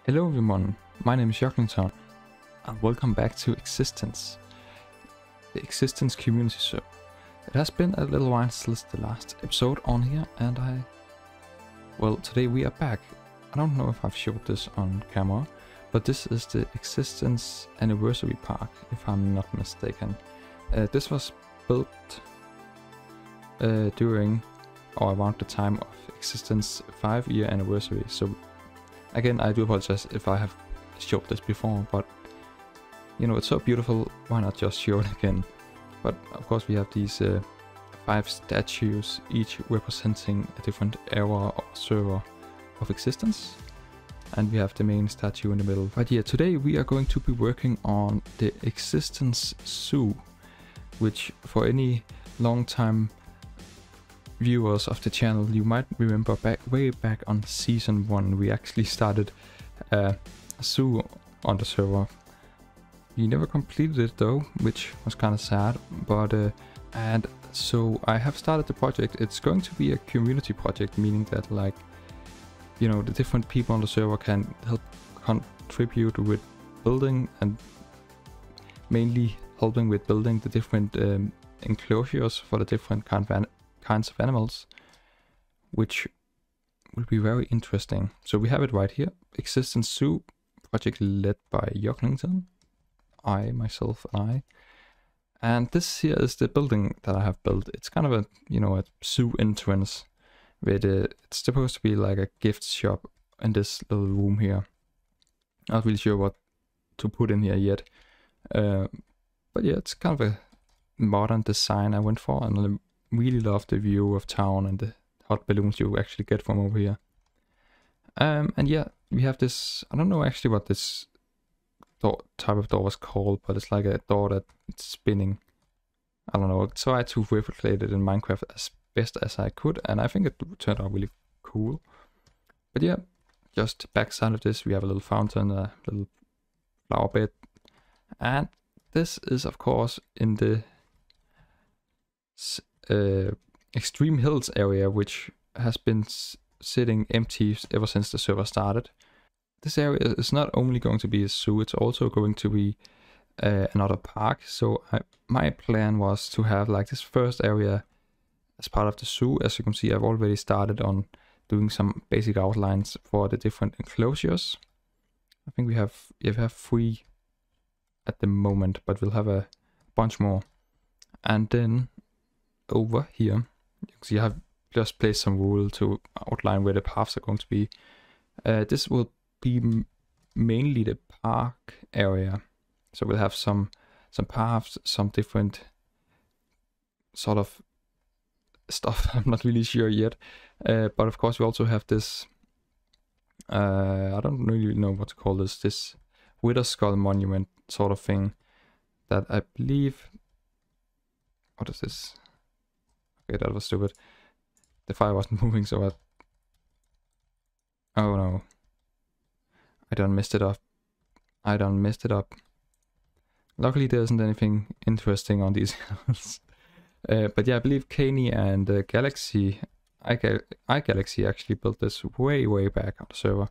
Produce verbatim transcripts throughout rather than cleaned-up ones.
Hello everyone, my name is Jocklington, and welcome back to Existence, the Existence community server. It has been a little while since the last episode on here, and I... Well, today we are back. I don't know if I've showed this on camera, but this is the Existence Anniversary Park, if I'm not mistaken. Uh, this was built uh, during or around the time of Existence five year anniversary, so again, I do apologize if I have showed this before, but you know, it's so beautiful, why not just show it again? But of course we have these uh, five statues, each representing a different era or server of existence. And we have the main statue in the middle. But yeah, today we are going to be working on the Existence Zoo, which for any long time viewers of the channel, you might remember back way back on season one, we actually started uh, a zoo on the server. We never completed it though, which was kind of sad, but uh, and so I have started the project. It's going to be a community project, meaning that, like, you know, the different people on the server can help contribute with building, and mainly helping with building the different um, enclosures for the different kind of kinds of animals, which will be very interesting. So we have it right here, Existence Zoo, project led by Jocklington, I, myself, and I. And this here is the building that I have built. It's kind of a, you know, a zoo entrance with a, it's supposed to be like a gift shop in this little room here. Not really sure what to put in here yet. Uh, but yeah, it's kind of a modern design I went for, and I really love the view of town and the hot balloons you actually get from over here. Um, and yeah, we have this, I don't know actually what this door, type of door was called, but it's like a door that it's spinning. I don't know, so I had to replicate it in Minecraft as best as I could, and I think it turned out really cool. But yeah, just backside of this we have a little fountain, a little flower bed, and this is of course in the Uh, Extreme Hills area, which has been s sitting empty ever since the server started. This area is not only going to be a zoo, it's also going to be uh, another park. So I, my plan was to have like this first area as part of the zoo. As you can see, I've already started on doing some basic outlines for the different enclosures. I think we have, yeah, we have three at the moment, but we'll have a bunch more. And then over here, you can see I have just placed some wool to outline where the paths are going to be. Uh, this will be m mainly the park area, so we'll have some some paths, some different sort of stuff. I'm not really sure yet, uh, but of course we also have this. Uh, I don't really know what to call this. This Wither Skull monument sort of thing that I believe. What is this? Okay, that was stupid. The fire wasn't moving, so I... Oh no. I done messed it up. I done messed it up. Luckily there isn't anything interesting on these hills. uh, but yeah, I believe Caney and uh, Galaxy, iGalaxy actually built this way, way back on the server.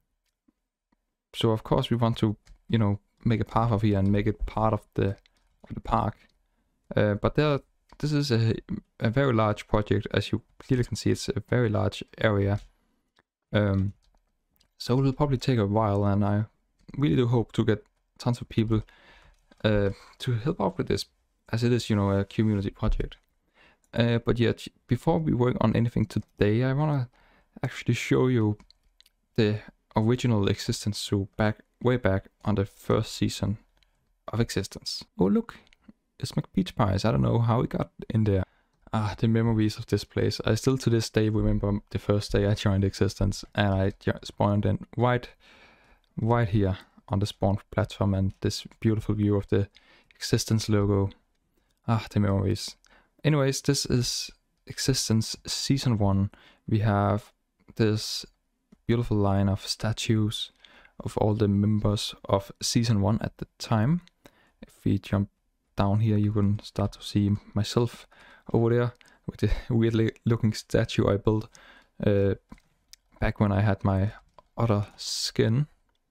So of course we want to, you know, make a path of here and make it part of the, of the park. Uh, but there This is a, a very large project, as you clearly can see. It's a very large area. Um, so it will probably take a while, and I really do hope to get tons of people uh, to help out with this, as it is, you know, a community project. Uh, but yet, before we work on anything today, I want to actually show you the original Existence Zoo back, way back on the first season of Existence. Oh look! It's McPeach Pies. I don't know how it got in there. Ah, the memories of this place. I still to this day remember the first day I joined Existence, and I spawned in right, right here on the spawn platform, and this beautiful view of the Existence logo. Ah, the memories. Anyways, this is Existence Season one. We have this beautiful line of statues of all the members of Season one at the time. If we jump down here, you can start to see myself over there with the weirdly looking statue I built uh, back when I had my other skin.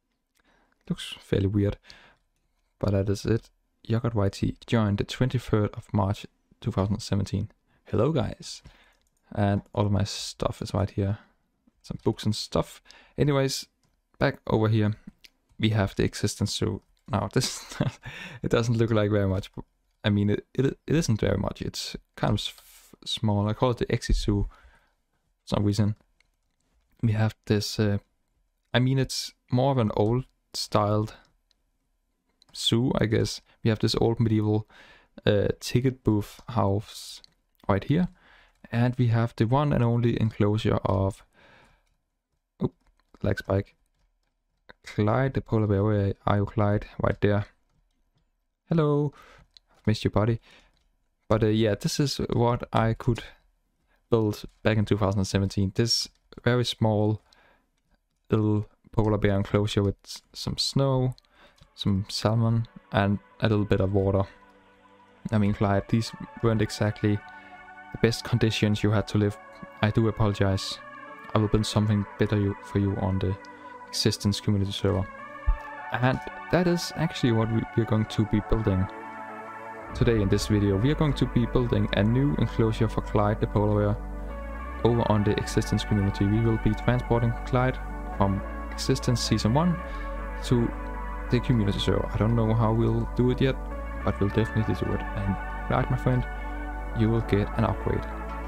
looks fairly weird, but that is it. Yogurt Y T joined the twenty-third of March two thousand seventeen. Hello guys. And all of my stuff is right here. Some books and stuff. Anyways, back over here, we have the existence zoo. Now this, it doesn't look like very much. I mean, it, it, it isn't very much. It's kind of small. I call it the exit zoo for some reason. We have this, uh, I mean, it's more of an old styled zoo, I guess. We have this old medieval uh, ticket booth house right here. And we have the one and only enclosure of, oh, lag spike, Clyde, the polar bear. Where are you, Clyde? Right there. Hello. I've missed your body. But uh, yeah, this is what I could build back in two thousand seventeen. This very small little polar bear enclosure with some snow, some salmon, and a little bit of water. I mean, Clyde, these weren't exactly the best conditions you had to live. I do apologize. I will build something better you, for you on the Existence community server. And that is actually what we, we're going to be building today in this video. We are going to be building a new enclosure for Clyde the polar bear over on the Existence community. We will be transporting Clyde from Existence Season one to the community server. I don't know how we'll do it yet, but we'll definitely do it. And Clyde, my friend, you will get an upgrade.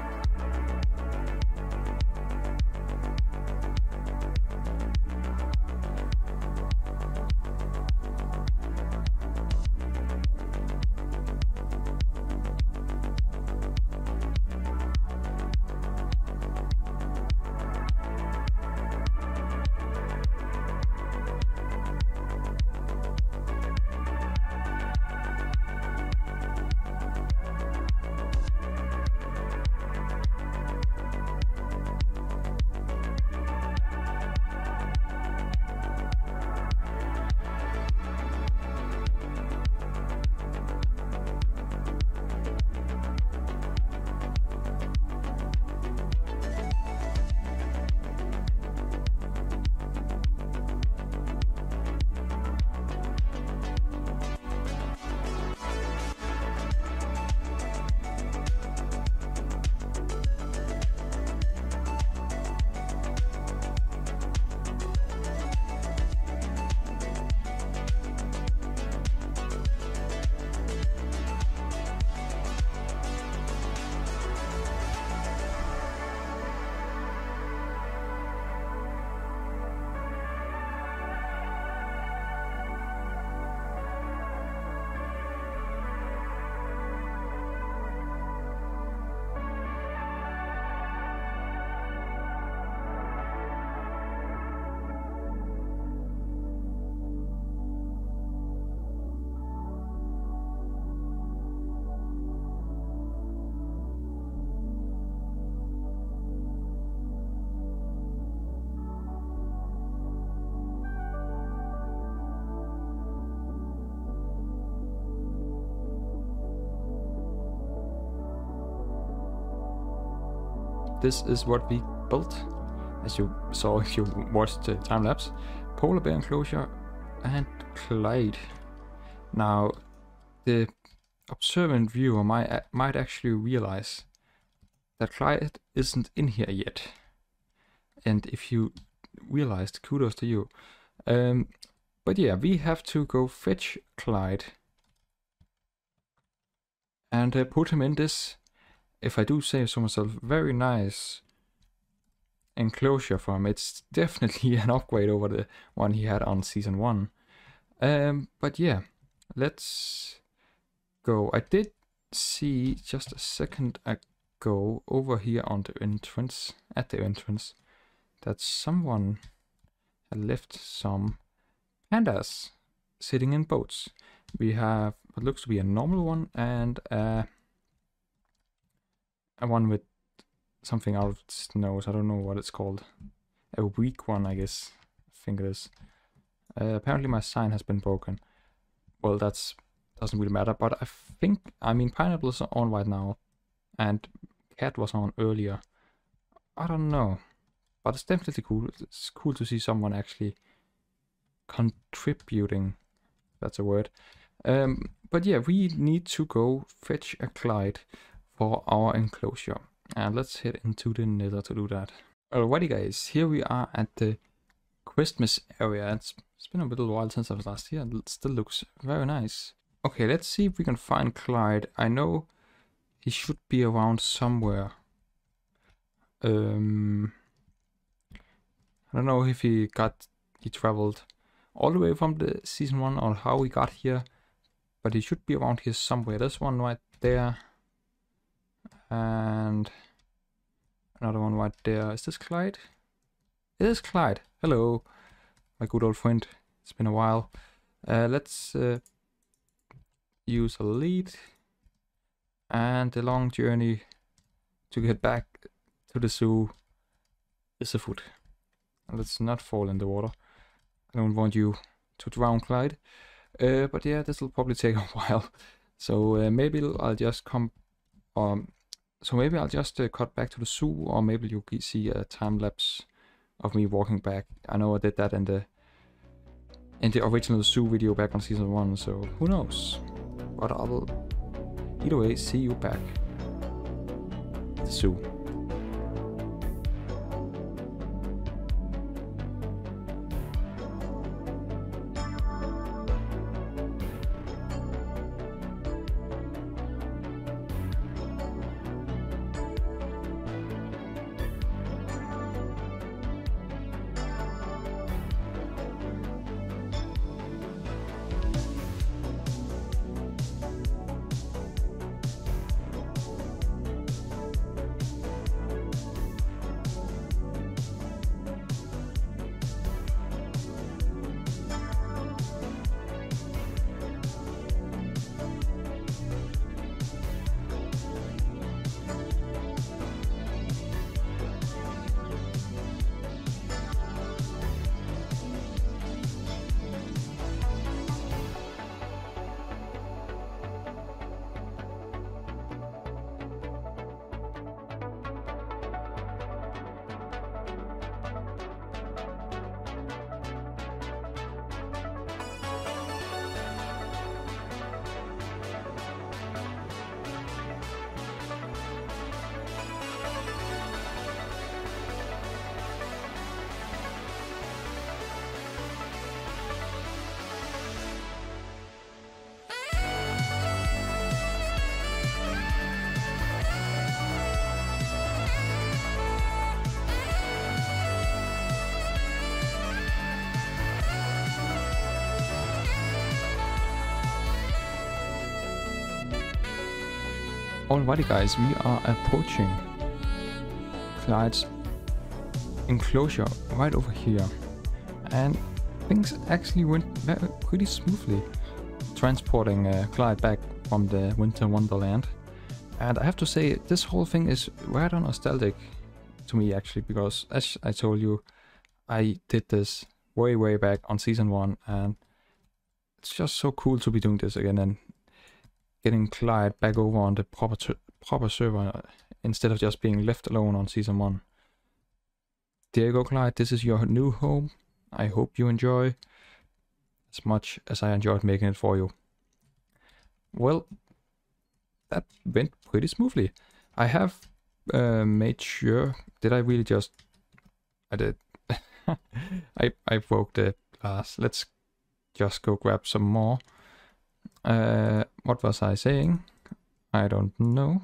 This is what we built, as you saw if you watched the time lapse. Polar bear enclosure and Clyde. Now, the observant viewer might might actually realize that Clyde isn't in here yet. And if you realized, kudos to you. Um, but yeah, we have to go fetch Clyde and uh, put him in this, if I do say so myself, very nice enclosure for him. It's definitely an upgrade over the one he had on season one. Um, but yeah, let's go. I did see just a second ago over here on the entrance, at the entrance, that someone had left some pandas sitting in boats. We have what looks to be a normal one and uh, a one with something out of its nose. I don't know what it's called. A weak one, I guess. I think it is. Uh, apparently my sign has been broken. Well, that's doesn't really matter, but I think, I mean, Pineapple is on right now, and Cat was on earlier. I don't know, but it's definitely cool. It's cool to see someone actually contributing. That's a word. Um, but yeah, we need to go fetch a Clyde for our enclosure. And let's head into the nether to do that. Alrighty guys, here we are at the Christmas area. It's, it's been a little while since I was last here, and it still looks very nice. Okay, let's see if we can find Clyde. I know he should be around somewhere. Um, I don't know if he got, he traveled all the way from the season one or how he got here. But he should be around here somewhere. There's one right there. And another one right there. Is this Clyde? It is Clyde. Hello, my good old friend. It's been a while. Uh, let's uh, use a lead. And the long journey to get back to the zoo is afoot. Let's not fall in the water. I don't want you to drown, Clyde. Uh, but yeah, this will probably take a while, so uh, maybe I'll just come, um, so maybe I'll just uh, cut back to the zoo, or maybe you'll see a time lapse of me walking back. I know I did that in the in the original zoo video back on season one, so who knows? But I will either way see you back at the zoo. Alrighty guys, we are approaching Clyde's enclosure right over here, and things actually went very, pretty smoothly transporting uh, Clyde back from the Winter Wonderland. And I have to say, this whole thing is rather nostalgic to me actually, because as I told you, I did this way way back on season one, and it's just so cool to be doing this again and getting Clyde back over on the proper proper server instead of just being left alone on season one. There you go, Clyde. This is your new home. I hope you enjoy as much as I enjoyed making it for you. Well, that went pretty smoothly. I have uh, made sure. Did I really just? I did. I I broke the glass. Let's just go grab some more. Uh, what was I saying? I don't know.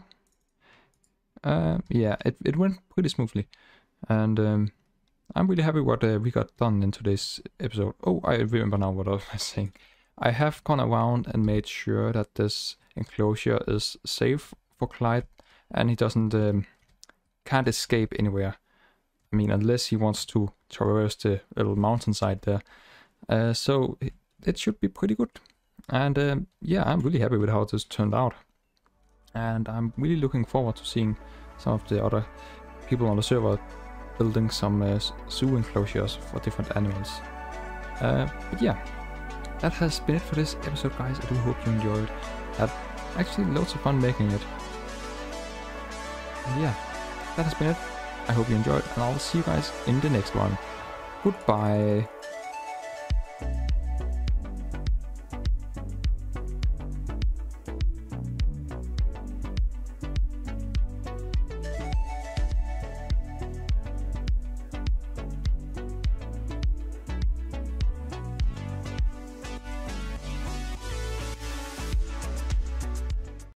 Uh, yeah, it, it went pretty smoothly, and um, I'm really happy what uh, we got done in today's episode. Oh, I remember now what I was saying. I have gone around and made sure that this enclosure is safe for Clyde, and he doesn't um, can't escape anywhere. I mean, unless he wants to traverse the little mountainside there. Uh, so it, it should be pretty good. And um, yeah, I'm really happy with how this turned out. And I'm really looking forward to seeing some of the other people on the server building some uh, zoo enclosures for different animals. Uh, but yeah, that has been it for this episode, guys. I do hope you enjoyed. Had actually loads of fun making it. And yeah, that has been it. I hope you enjoyed, and I'll see you guys in the next one. Goodbye.